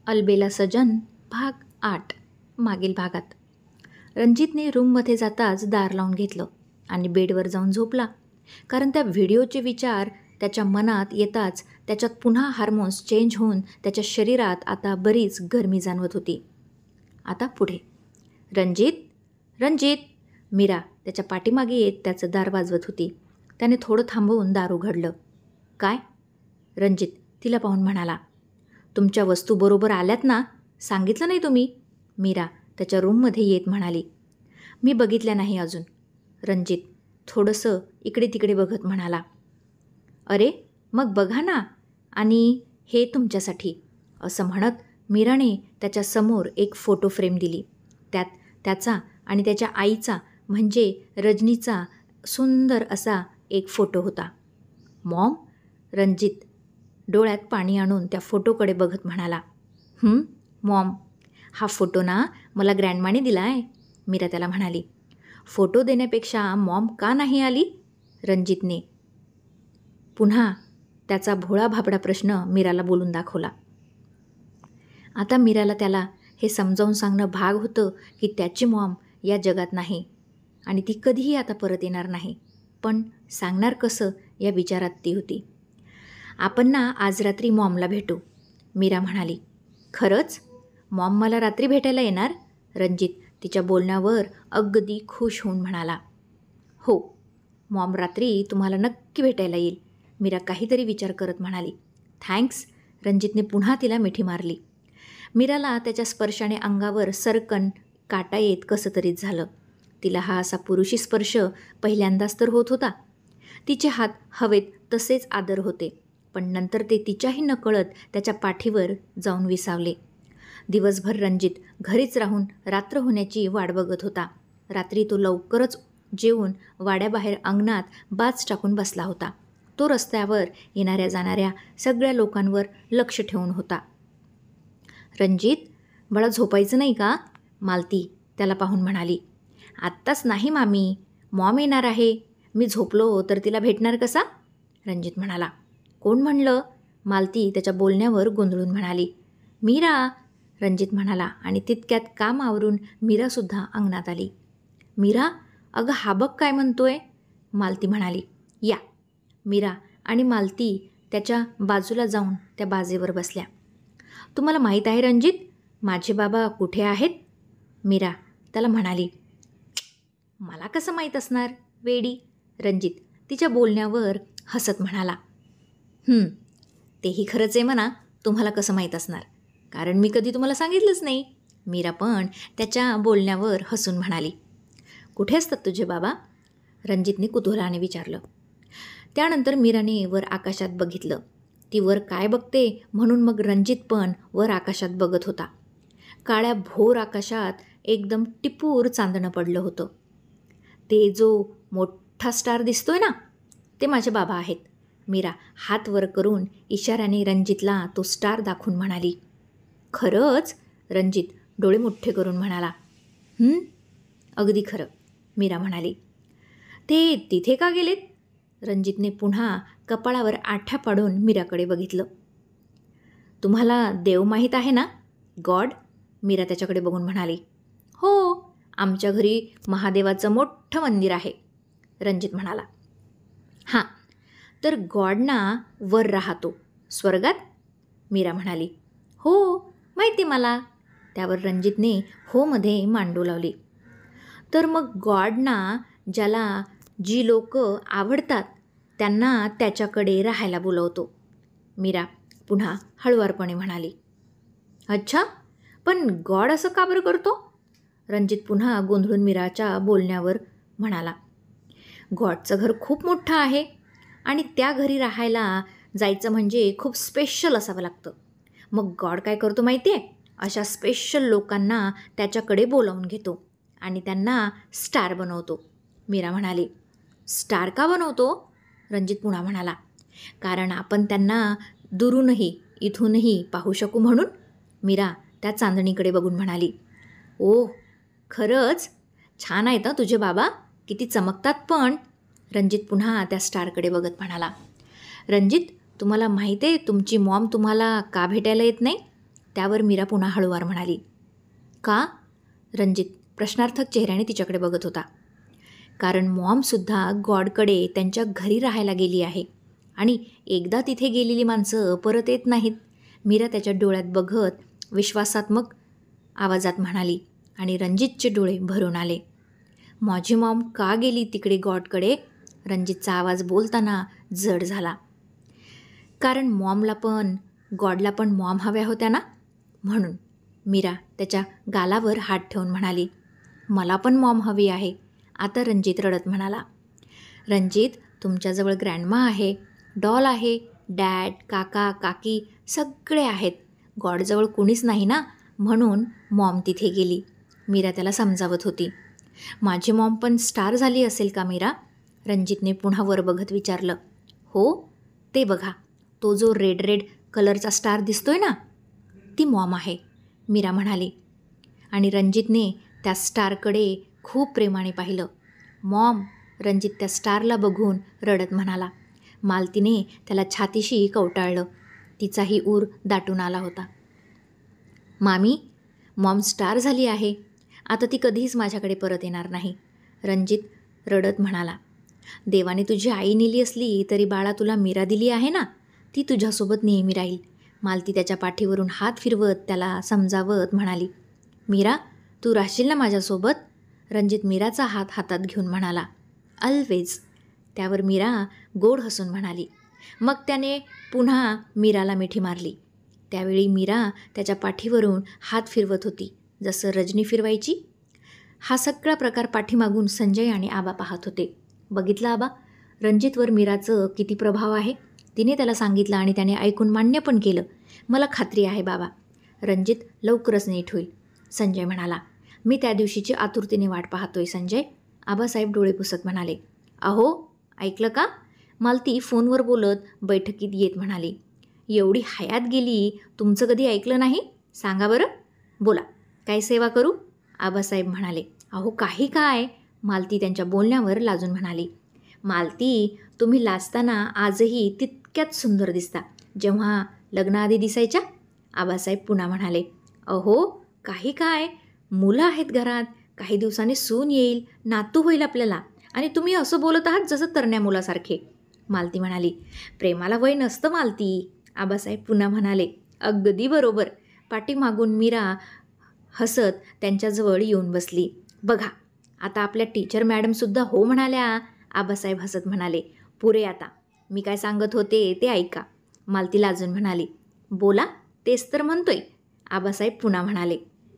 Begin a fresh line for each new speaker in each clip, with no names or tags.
अलबेला सजन भाग 8 मागील भागात. रणजितने रूममध्ये जाताच दार लावून घेतलं आणि बेडवर जाऊन झोपला. कारण त्या व्हिडिओचे विचार त्याच्या मनात येताच त्याच्यात पुन्हा हार्मोन्स चेंज होऊन त्याच्या शरीरात आता बरीच गरमी जाणवत होती. आता पुढे. रणजित, रणजित. मीरा त्याच्या पाठीमागे येत त्याचं दार वाजवत होती. त्याने थोडं थांबवून दार उघडलं. काय? रणजित तिला पाहून म्हणाला. तुमच्या वस्तू बरोबर आल्यात ना? सांगितलं नाही तुम्ही? मीरा त्याच्या रूममध्ये येत म्हणाली. मी बघितल्या नाही अजून. रणजित थोडंसं इकडे तिकडे बघत म्हणाला. अरे मग बघा ना, आणि हे तुमच्यासाठी, असं म्हणत मीराने त्याच्यासमोर एक फोटो फ्रेम दिली. त्यात त्याचा आणि त्याच्या आईचा म्हणजे रजनीचा सुंदर असा एक फोटो होता. मॉम? रणजित डोळ्यात पाणी आणून त्या फोटोकडे बघत म्हणाला. मॉम, हा फोटो ना मला ग्रँडमाने दिला आहे, मीरा त्याला म्हणाली. फोटो देण्यापेक्षा मॉम का नाही आली? रणजितने पुन्हा त्याचा भोळा भाबडा प्रश्न मीराला बोलून दाखवला. आता मीराला त्याला हे समजावून सांगणं भाग होतं की त्याची मॉम या जगात नाही आणि ती कधीही आता परत येणार नाही. पण सांगणार कसं या विचारात ती होती. आपण ना आज रात्री मॉमला भेटू, मीरा म्हणाली. खरंच? मॉम मला रात्री भेटायला येणार? रणजित तिच्या बोलण्यावर अगदी खुश होऊन म्हणाला. हो, मॉम रात्री तुम्हाला नक्की भेटायला येईल, मीरा काहीतरी विचार करत म्हणाली. थँक्स. रणजितने पुन्हा तिला मिठी मारली. मीराला त्याच्या स्पर्शाने अंगावर सरकन काटा येत कसं तरीच झालं. तिला हा असा पुरुषी स्पर्श पहिल्यांदाच तर होत होता. तिचे हात हवेत तसेच आदर होते, पण नंतर ते तिच्याही नकळत त्याच्या पाठीवर जाऊन विसावले. दिवसभर रणजित घरीच राहून रात्र होण्याची वाट बघत होता. रात्री तो लवकरच जेवून वाड्याबाहेर अंगणात बाज टाकून बसला होता. तो रस्त्यावर येणाऱ्या जाणाऱ्या सगळ्या लोकांवर लक्ष ठेवून होता. रणजित, बाळा झोपायचं नाही का? मालती त्याला पाहून म्हणाली. आत्ताच नाही मामी, मॉम येणार आहे. मी झोपलो तर तिला भेटणार कसा? रणजित म्हणाला. कोण म्हणलं? मालती त्याच्या बोलण्यावर गोंधळून म्हणाली. मीरा, रणजित म्हणाला आणि तितक्यात काम आवरून मीरासुद्धा अंगणात आली. मीरा, अगं हा बघ काय म्हणतोय, मालती म्हणाली. या. मीरा आणि मालती त्याच्या बाजूला जाऊन त्या बाजेवर बसल्या. तुम्हाला माहीत आहे रणजित, माझे बाबा कुठे आहेत? मीरा त्याला म्हणाली. मला कसं माहीत असणार वेडी? रणजित तिच्या बोलण्यावर हसत म्हणाला. तेही खरंच आहे म्हणा, तुम्हाला कसं माहीत असणार, कारण मी कधी तुम्हाला सांगितलंच नाही. मीरा पण त्याच्या बोलण्यावर हसून म्हणाली. कुठे असतात तुझे बाबा? रणजितने कुतूहलाने विचारलं. त्यानंतर मीराने वर आकाशात बघितलं. ती वर काय बघते म्हणून मग रणजित पण वर आकाशात बघत होता. काळ्या भोर आकाशात एकदम टिपूर चांदणं पडलं होतं. ते जो मोठा स्टार दिसतोय ना, ते माझे बाबा आहेत, मीरा हात वर करून इशाऱ्याने रणजितला तो स्टार दाखवून म्हणाली. खरंच? रणजित डोळे मोठे करून म्हणाला. अगदी खरं, मीरा म्हणाली. ते तिथे का गेलेत? रणजितने पुन्हा कपाळावर आठ्या पाडून मीराकडे बघितलं. तुम्हाला देव माहीत आहे ना, गॉड? मीरा त्याच्याकडे बघून म्हणाली. हो, आमच्या घरी महादेवाचं मोठं मंदिर आहे, रणजित म्हणाला. हां, तर गॉड ना वर राहतो स्वर्गात, मीरा म्हणाली. हो, माहिती मला. त्यावर रणजितने हो मध्ये मांडू लावली. तर मग गॉड ना ज्याला जी लोक आवडतात त्यांना त्याच्याकडे राहायला बोलवतो, मीरा पुन्हा हळुवारपणे म्हणाली. अच्छा, पण गॉड असं का बरं करतो? रणजित पुन्हा गोंधळून मीराच्या बोलण्यावर म्हणाला. गॉडचं घर खूप मोठं आहे आणि त्या घरी राहायला जायचं म्हणजे खूप स्पेशल असावं लागतं. मग गॉड काय करतो माहिती आहे? अशा स्पेशल लोकांना त्याच्याकडे बोलावून घेतो आणि त्यांना स्टार बनवतो, मीरा म्हणाली. स्टार का बनवतो? रणजित पुन्हा म्हणाला. कारण आपण त्यांना दुरूनही इथूनही पाहू शकू म्हणून, मीरा त्या चांदणीकडे बघून म्हणाली. ओह, खरंच? छान आहेत ना तुझे बाबा, किती चमकतात पण, रणजित पुन्हा त्या स्टारकडे बघत म्हणाला. रणजित, तुम्हाला माहीत आहे तुमची मॉम तुम्हाला का भेटायला येत नाही? त्यावर मीरा पुन्हा हळूवार म्हणाली, का? रणजित प्रश्नार्थक चेहऱ्याने तिच्याकडे बघत होता. कारण मॉमसुद्धा गॉडकडे त्यांच्या घरी राहायला गेली आहे आणि एकदा तिथे गेलेली माणसं परत येत नाहीत. मीरा त्याच्या डोळ्यात बघत विश्वासात्मक आवाजात म्हणाली आणि रणजितचे डोळे भरून आले. माझी मॉम का गेली तिकडे गॉडकडे? रणजितचा आवाज बोलताना जड झाला. कारण गॉडला पण मॉम हव्या होत्या ना, म्हणून. मीरा त्याच्या गालावर हात ठेवून म्हणाली, मला पण मॉम हवी आहे. आता रणजित रडत म्हणाला, रणजित तुमच्याजवळ ग्रँडमा आहे, डॉल आहे, डॅड, काका, काकी सगळे आहेत. गॉडजवळ कुणीच नाही ना, म्हणून मॉम तिथे गेली. मीरा त्याला समजावत होती. माझी मॉम पण स्टार झाली असेल का मीरा? रणजितने पुन्हा वर बघत विचारलं. हो, ते बघा, तो जो रेड कलरचा स्टार दिसतोय ना, ती मॉम आहे, मीरा म्हणाली. आणि रणजितने त्या स्टारकडे खूप प्रेमाने पाहिलं. मॉम, रणजित त्या स्टारला बघून रडत म्हणाला. मालतीने त्याला छातीशी कवटाळलं. तिचाही ऊर दाटून आला होता. मामी, मॉम स्टार झाली आहे. आता ती कधीच माझ्याकडे परत येणार नाही, रणजित रडत म्हणाला. देवाने तुझी आई नेली असली तरी बाळा तुला मीरा दिली आहे ना, ती तुझ्यासोबत नेहमी राहील. मालती त्याच्या पाठीवरून हात फिरवत त्याला समजावत म्हणाली. मीरा, तू राहशील ना माझ्यासोबत? रणजित मीराचा हात हातात घेऊन म्हणाला. ऑलवेज. त्यावर मीरा गोड हसून म्हणाली. मग त्याने पुन्हा मीराला मिठी मारली. त्यावेळी मीरा त्याच्या पाठीवरून हात फिरवत होती, जसं रजनी फिरवायची. हा सगळा प्रकार पाठीमागून संजय आणि आबा पाहत होते. बघितलं आबा, रणजितवर मीराचं किती प्रभाव आहे. तिने त्याला सांगितलं आणि त्याने ऐकून मान्य पण केलं. मला खात्री आहे बाबा, रणजित लवकरच नीट होईल, संजय म्हणाला. मी त्या दिवशीची आतुरतेने वाट पाहतोय संजय, आबासाहेब डोळे पुसत म्हणाले. अहो, ऐकलं का? मालती फोनवर बोलत बैठकीत येत म्हणाली. एवढी हयात गेली, तुमचं कधी ऐकलं नाही? सांगा बरं, बोला, काय सेवा करू? आबासाहेब म्हणाले. अहो काही काय, मालती त्यांच्या बोलण्यावर लाजून म्हणाली. मालती, तुम्ही लाजताना आजही तितक्याच सुंदर दिसता जेव्हा लग्नाआधी दिसायच्या, आबासाहेब पुन्हा म्हणाले. अहो काही काय, मुलं आहेत घरात, काही दिवसांनी सून येईल, नातू होईल आपल्याला, आणि तुम्ही असं बोलत आहात जसं तरण्या मुलासारखे, मालती म्हणाली. प्रेमाला वय नसतं मालती, आबासाहेब पुन्हा म्हणाले. अगदी बरोबर. पाठीमागून मीरा हसत त्यांच्याजवळ येऊन बसली. बघा, आता आपल्या टीचर मॅडमसुद्धा हो म्हणाल्या, आबासाहेब हसत म्हणाले. पुरे आता, मी काय सांगत होते ते ऐका, मालती लाजून म्हणाली. बोला, तेच तर म्हणतोय, आबासाहेब पुन्हा म्हणाले.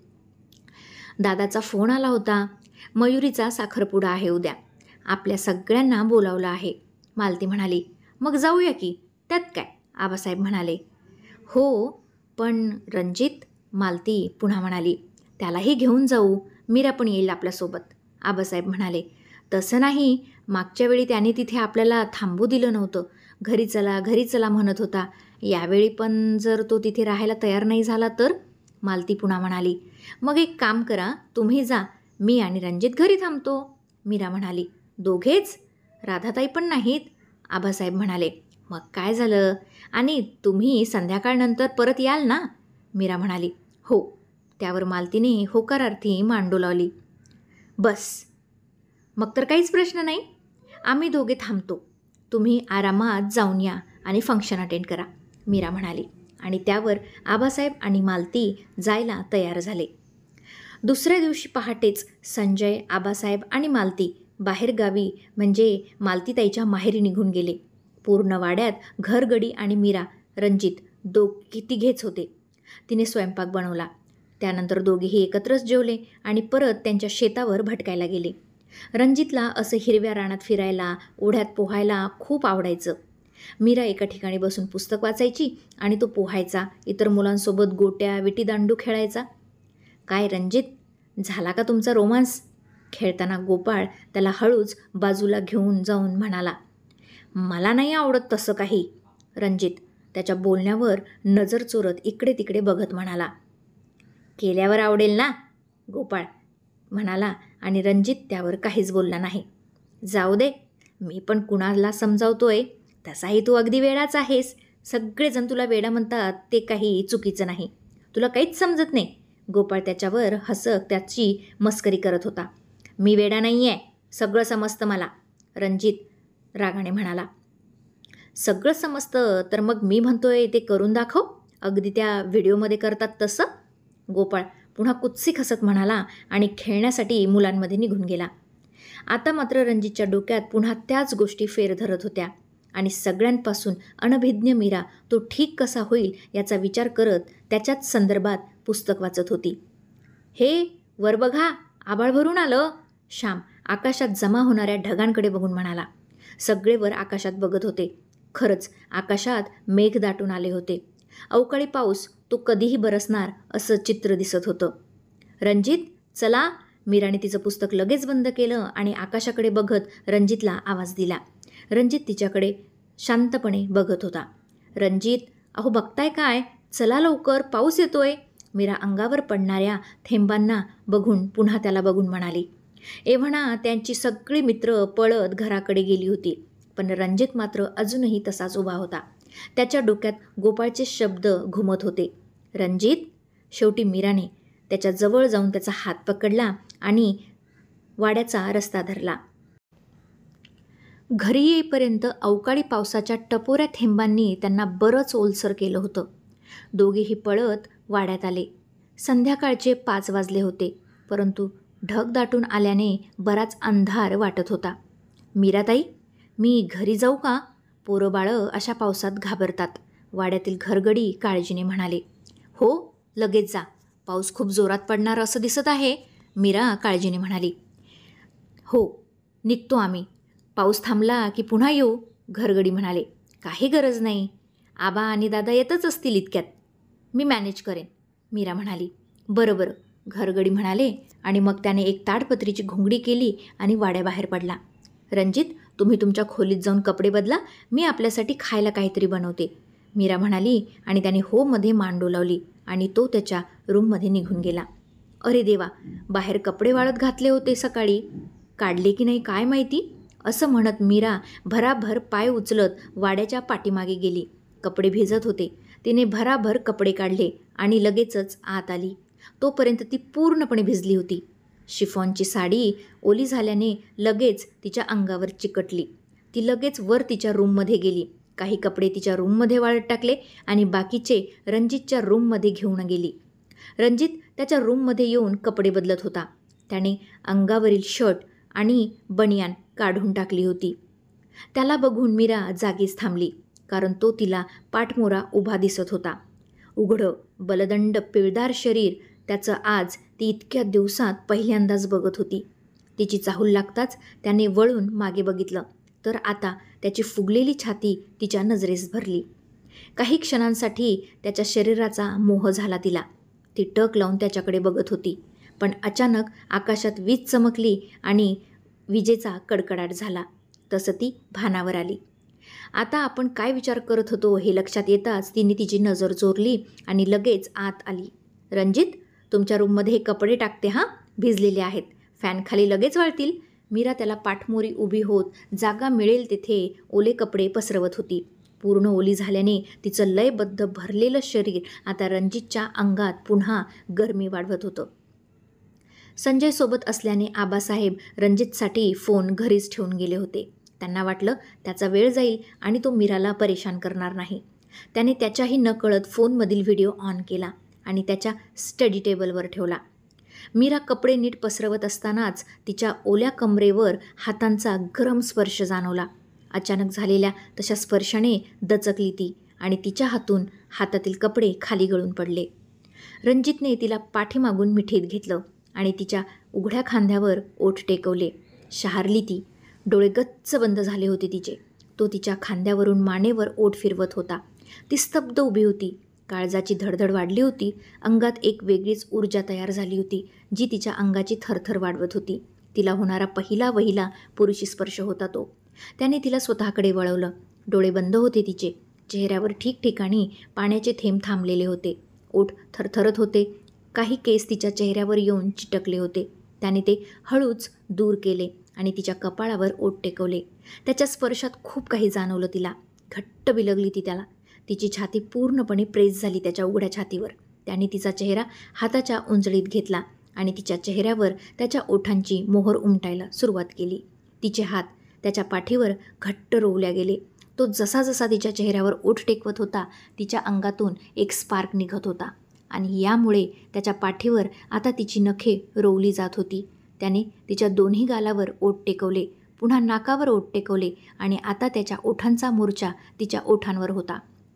दादाचा फोन आला होता. मयुरीचा साखरपुडा आहे उद्या, आपल्या सगळ्यांना बोलावलं आहे, मालती म्हणाली. मग जाऊया की, त्यात काय, आबासाहेब म्हणाले. हो पण रणजित, मालती पुन्हा म्हणाली. त्यालाही घेऊन जाऊ, मीरा पण येईल आपल्यासोबत, आबासाहेब म्हणाले. तसं नाही, मागच्या वेळी त्याने तिथे आपल्याला थांबू दिलं नव्हतं, घरी चला घरी चला म्हणत होता. यावेळी पण जर तो तिथे राहायला तयार नाही झाला तर, मालती पुन्हा म्हणाली. मग एक काम करा, तुम्ही जा, मी आणि रणजित घरी थांबतो, मीरा म्हणाली. दोघेच? राधाताई पण नाहीत? आबासाहेब म्हणाले. मग काय झालं, आणि तुम्ही संध्याकाळनंतर परत याल ना, मीरा म्हणाली. हो. त्यावर मालतीने होकारार्थी मान डोलावली. बस, मग तर काहीच प्रश्न नाही, आम्ही दोघे थांबतो, तुम्ही आरामात जाऊन या आणि फंक्शन अटेंड करा, मीरा म्हणाली. आणि त्यावर आबासाहेब आणि मालती जायला तयार झाले. दुसऱ्या दिवशी पहाटेच संजय, आबासाहेब आणि मालती बाहेरगावी म्हणजे मालतीताईच्या माहेरी निघून गेले. पूर्ण वाड्यात घरगडी आणि मीरा, रणजित तिघेच होते. तिने स्वयंपाक बनवला. त्यानंतर दोघेही एकत्रच जेवले आणि परत त्यांच्या शेतावर भटकायला गेले. रणजितला असं हिरव्या रानात फिरायला, ओढ्यात पोहायला खूप आवडायचं. मीरा एका ठिकाणी बसून पुस्तक वाचायची आणि तो पोहायचा, इतर मुलांसोबत गोट्या विटीदांडू खेळायचा. काय रणजित, झाला का तुमचा रोमांस? खेळताना गोपाळ त्याला हळूच बाजूला घेऊन जाऊन म्हणाला. मला नाही आवडत तसं काही, रणजित त्याच्या बोलण्यावर नजर चोरत इकडे तिकडे बघत म्हणाला. केल्यावर आवडेल ना, गोपाळ म्हणाला आणि रणजित त्यावर काहीच बोलला नाही. जाऊ दे, मी पण कुणाला समजावतोय, तसाही तू अगदी वेडाच आहेस, सगळेजण तुला वेडा म्हणतात ते काही चुकीचं नाही, तुला काहीच समजत नाही. गोपाळ त्याच्यावर हसत त्याची मस्करी करत होता. मी वेडा नाही आहे, सगळं समजतं मला, रणजित रागाने म्हणाला. सगळं समजतं तर मग मी म्हणतोय ते करून दाखव, अगदी त्या व्हिडिओमध्ये करतात तसं. गोपाळ पुन्हा कुत्सिक हसत म्हणाला आणि खेळण्यासाठी मुलांमध्ये निघून गेला. आता मात्र रणजितच्या डोक्यात पुन्हा त्याच गोष्टी फेर धरत होत्या आणि सगळ्यांपासून अनभिज्ञ मीरा तो ठीक कसा होईल याचा विचार करत त्याच्याच संदर्भात पुस्तक वाचत होती. हे वर बघा, आभाळ भरून आलं, श्याम आकाशात जमा होणाऱ्या ढगांकडे बघून म्हणाला. सगळे वर आकाशात बघत होते. खरंच आकाशात मेघ दाटून आले होते. अवकाळी पाऊस तो कधीही बरसणार असं चित्र दिसत होतं. रणजित चला, मीराने तिचं पुस्तक लगेच बंद केलं आणि आकाशाकडे बघत रणजितला आवाज दिला. रणजित तिच्याकडे शांतपणे बघत होता. रणजित, अहो बघताय काय, चला लवकर, पाऊस येतोय, मीरा अंगावर पडणाऱ्या थेंबांना बघून पुन्हा त्याला बघून म्हणाली. एव्हाना त्यांची सगळी मित्र पळत घराकडे गेली होती, पण रणजित मात्र अजूनही तसाच उभा होता. त्याच्या डोक्यात गोपाळचे शब्द घुमत होते. रणजित. शेवटी मीराने त्याच्या जवळ जाऊन त्याचा हात पकडला आणि वाड्याचा रस्ता धरला. घरी येईपर्यंत अवकाळी पावसाच्या टपोऱ्या थेंबांनी त्यांना बरंच ओलसर केलं होतं. दोघेही पळत वाड्यात आले. संध्याकाळचे 5 वाजले होते, परंतु ढग दाटून आल्याने बराच अंधार वाटत होता. मीराताई, मी घरी जाऊ का? पोरं बाळं अशा पावसात घाबरतात, वाड्यातील घरगडी काळजीने म्हणाले. हो, लगेच जा, पाऊस खूप जोरात पडणार असं दिसत आहे, मीरा काळजीने म्हणाली. हो, निघतो आम्ही, पाऊस थांबला की पुन्हा येऊ, घरगडी म्हणाले. काही गरज नाही, आबा आणि दादा येतच असतील इतक्यात, मी मॅनेज करेन, मीरा म्हणाली. बरं बरं, घरगडी म्हणाले आणि मग त्याने एक ताडपत्रीची घोंगडी केली आणि वाड्याबाहेर पडला. रणजित, तुम्ही तुमच्या खोलीत जाऊन कपडे बदला, मी आपल्यासाठी खायला काहीतरी बनवते, मीरा म्हणाली आणि त्याने हो मध्ये मान डोलावली आणि तो त्याच्या रूममध्ये निघून गेला. अरे देवा, बाहेर कपडे वाळत घातले होते सकाळी, काढले की नाही काय माहिती, असं म्हणत मीरा भराभर पाय उचलत वाड्याच्या पाठीमागे गेली. कपडे भिजत होते. तिने भराभर कपडे काढले आणि लगेचच आत आली. तोपर्यंत ती पूर्णपणे भिजली होती. शिफॉनची साडी ओली झाल्याने लगेच तिच्या अंगावर चिकटली. ती लगेच वर तिच्या रूममध्ये गेली. काही कपडे तिच्या रूममध्ये वाळत टाकले आणि बाकीचे रणजितच्या रूममध्ये घेऊन गेली. रणजित त्याच्या रूममध्ये येऊन कपडे बदलत होता. त्याने अंगावरील शर्ट आणि बनियान काढून टाकली होती. त्याला बघून मीरा जागीच थांबली, कारण तो तिला पाठमोरा उभा दिसत होता. उघडं बलदंड पिळदार शरीर त्याचं आज ती इतक्या दिवसात पहिल्यांदाच बघत होती. तिची चाहूल लागताच त्याने वळून मागे बघितलं, तर आता त्याची फुगलेली छाती तिच्या नजरेस भरली. काही क्षणांसाठी त्याच्या शरीराचा मोह झाला तिला. ती टक लावून त्याच्याकडे बघत होती, पण अचानक आकाशात वीज चमकली आणि विजेचा कडकडाट झाला. तसं ती भानावर आली. आता आपण काय विचार करत होतो हे लक्षात येताच तिने तिची नजर चोरली आणि लगेच आत आली. रणजित, तुमच्या रूममध्ये हे कपडे टाकते हां, भिजलेले आहेत, फॅनखाली लगेच वाळतील, मीरा त्याला पाठमोरी उभी होत जागा मिळेल तिथे ओले कपडे पसरवत होती. पूर्ण ओली झाल्याने तिचं लयबद्ध भरलेलं शरीर आता रणजितच्या अंगात पुन्हा गरमी वाढवत होतं. संजय सोबत असल्याने आबासाहेब रणजितसाठी फोन घरीच ठेवून गेले होते. त्यांना वाटलं त्याचा वेळ जाईल आणि तो मीराला परेशान करणार नाही. त्याने त्याच्याही नकळत फोनमधील व्हिडिओ ऑन केला आणि त्याच्या स्टडी टेबलवर ठेवला. मीरा कपडे नीट पसरवत असतानाच तिच्या ओल्या कमरेवर हातांचा गरम स्पर्श जाणवला. अचानक झालेल्या तशा स्पर्शाने दचकली ती आणि तिच्या हातून हातातील कपडे खाली गळून पडले. रणजितने तिला पाठीमागून मिठीत घेतलं आणि तिच्या उघड्या खांद्यावर ओठ टेकवले. शहारली ती. डोळे गच्च बंद झाले होते तिचे. तो तिच्या खांद्यावरून मानेवर ओठ फिरवत होता. ती स्तब्ध उभी होती. काळजाची धडधड वाढली होती. अंगात एक वेगळीच ऊर्जा तयार झाली होती, जी तिच्या अंगाची थरथर वाढवत होती. तिला होणारा पहिला वहिला पुरुषी स्पर्श होता तो. त्याने तिला स्वतःकडे वळवलं. डोळे बंद होते तिचे. चेहऱ्यावर ठिकठिकाणी पाण्याचे थेंब थांबलेले होते. ओठ थरथरत होते. काही केस तिच्या चेहऱ्यावर येऊन चिटकले होते. त्याने ते हळूच दूर केले आणि तिच्या कपाळावर ओठ टेकवले. त्याच्या स्पर्शात खूप काही जाणवलं तिला. घट्ट बिलगली ती त्याला. तिची छाती पूर्णपणे प्रेस झाली त्याच्या उघड्या छातीवर. त्याने तिचा चेहरा हाताच्या उंजळीत घेतला आणि तिच्या चेहऱ्यावर त्याच्या ओठांची मोहर उमटायला सुरुवात केली. तिचे हात त्याच्या पाठीवर घट्ट रोवल्या गेले. तो जसा जसा तिच्या चेहऱ्यावर ओठ टेकवत होता, तिच्या अंगातून एक स्पार्क निघत होता आणि यामुळे त्याच्या पाठीवर आता तिची नखे रोवली जात होती. त्याने तिच्या दोन्ही गालावर ओठ टेकवले, पुन्हा नाकावर ओठ टेकवले आणि आता त्याच्या ओठांचा मोर्चा तिच्या ओठांवर होता.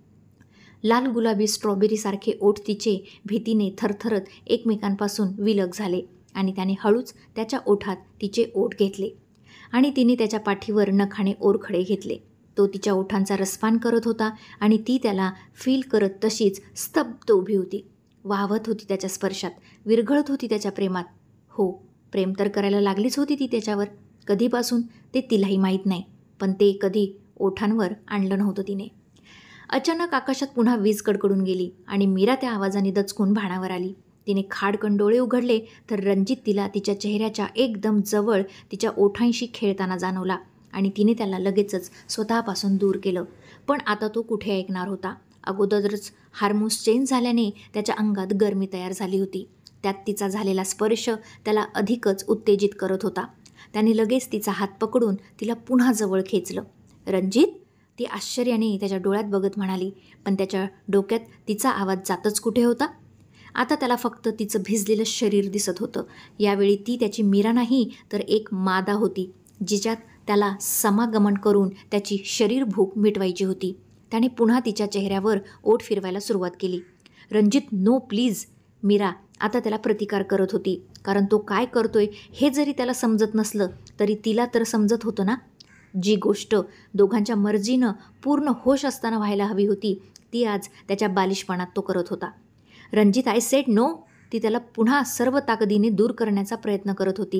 लाल गुलाबी स्ट्रॉबेरीसारखे ओठ तिचे भीतीने थरथरत एकमेकांपासून विलग झाले आणि त्याने हळूच त्याच्या ओठात तिचे ओठ घेतले आणि तिने त्याच्या पाठीवर नखाने ओरखडे घेतले. तो तिच्या ओठांचा रसपान करत होता आणि ती त्याला फील करत तशीच स्तब्ध उभी होती. वाहवत होती त्याच्या स्पर्शात, विरघळत होती त्याच्या प्रेमात. हो, प्रेम तर करायला लागलीच होती ती त्याच्यावर. कधीपासून ते तिलाही माहीत नाही, पण ते कधी ओठांवर आणलं नव्हतं तिने. अचानक आकाशात पुन्हा वीज कडकडून गेली आणि मीरा त्या आवाजाने दचकून भानावर आली. तिने खाडकन डोळे उघडले तर रणजित तिला तिच्या चेहऱ्याच्या एकदम जवळ तिच्या ओठांशी खेळताना जाणवला आणि तिने त्याला लगेचच स्वतःपासून दूर केलं. पण आता तो कुठे ऐकणार होता. अगोदरच हार्मोन्स चेंज झाल्याने त्याच्या अंगात गरमी तयार झाली होती. त्यात तिचा झालेला स्पर्श त्याला अधिकच उत्तेजित करत होता. त्याने लगेच तिचा हात पकडून तिला पुन्हा जवळ खेचलं. रणजित, ती आश्चर्याने त्याच्या डोळ्यात बघत म्हणाली, पण त्याच्या डोक्यात तिचा आवाज जातच कुठे होता. आता त्याला फक्त तिचं भिजलेलं शरीर दिसत होतं. यावेळी ती त्याची मीरा नाही तर एक मादा होती, जिच्यात त्याला समागमन करून त्याची शरीर भूक मिटवायची होती. त्याने पुन्हा तिच्या चेहऱ्यावर ओठ फिरवायला सुरुवात केली. Ranjit, no please. मीरा आता त्याला प्रतिकार करत होती, कारण तो काय करतोय हे जरी त्याला समजत नसलं तरी तिला तर समजत होतं ना. जी गोष्ट दोघांच्या मर्जीनं पूर्ण होश असताना व्हायला हवी होती, ती आज त्याच्या बालिशपणात तो करत होता. Ranjit, I said no. ती त्याला पुन्हा सर्व ताकदीने दूर करण्याचा प्रयत्न करत होती,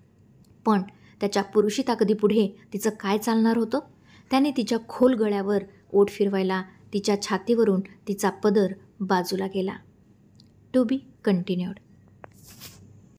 पण त्याच्या पुरुषी ताकदीपुढे तिचं काय चालणार होतं. त्याने तिच्या खोल गळ्यावर ओठ फिरवायला तिच्या छातीवरून तिचा पदर बाजूला गेला. To be continued.